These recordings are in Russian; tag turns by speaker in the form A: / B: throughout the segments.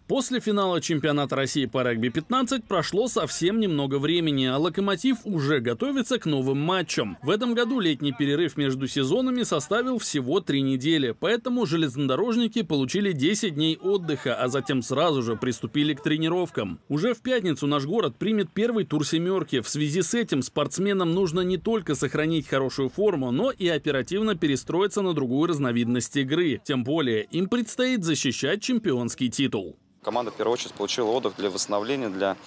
A: После финала чемпионата России по регби-15 прошло совсем немного времени, а «Локомотив» уже готовится к новым матчам. В этом году летний перерыв между сезонами составил всего 3 недели, поэтому железнодорожники получили 10 дней отдыха, а затем сразу же приступили к тренировкам. Уже в пятницу наш город примет первый тур «семерки». В связи с этим спортсменам нужно не только сохранить хорошую форму, но и оперативно перестроиться на другую разновидность игры. Тем более им предстоит защищать чемпионский титул.
B: Команда, в первую очередь, получила отдых для восстановления, для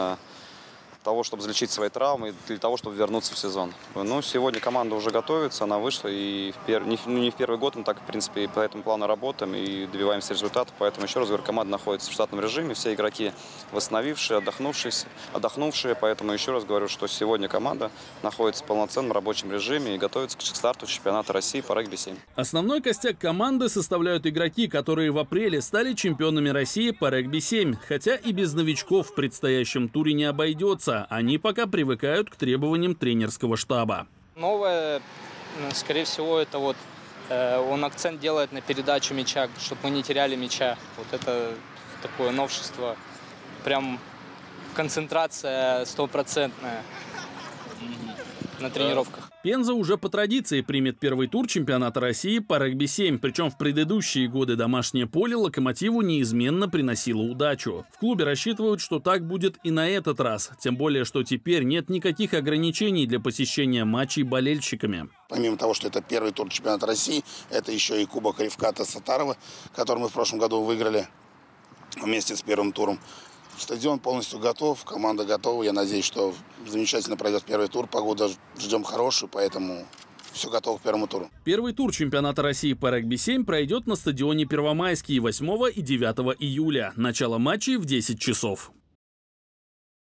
B: того, чтобы залечить свои травмы, для того, чтобы вернуться в сезон. Ну, сегодня команда уже готовится, она вышла, и не в первый год мы так, в принципе, по этому плану работаем и добиваемся результатов. Поэтому, еще раз говорю, команда находится в штатном режиме, все игроки восстановившие, отдохнувшие. Поэтому, еще раз говорю, что сегодня команда находится в полноценном рабочем режиме и готовится к старту чемпионата России по регби-7.
A: Основной костяк команды составляют игроки, которые в апреле стали чемпионами России по регби-7. Хотя и без новичков в предстоящем туре не обойдется. Они пока привыкают к требованиям тренерского штаба.
C: Новое, скорее всего, это он акцент делает на передачу мяча, чтобы мы не теряли мяча. Вот это такое новшество. Прям концентрация стопроцентная на тренировках.
A: Пенза уже по традиции примет первый тур чемпионата России по регби-7. Причем в предыдущие годы домашнее поле «Локомотиву» неизменно приносило удачу. В клубе рассчитывают, что так будет и на этот раз. Тем более, что теперь нет никаких ограничений для посещения матчей болельщиками.
D: Помимо того, что это первый тур чемпионата России, это еще и Кубок Рифката Сатарова, который мы в прошлом году выиграли вместе с первым туром. Стадион полностью готов, команда готова. Я надеюсь, что замечательно пройдет первый тур. Погоду ждем хорошую, поэтому все готово к первому туру.
A: Первый тур чемпионата России по регби-7 пройдет на стадионе Первомайский 8 и 9 июля. Начало матчей в 10 часов.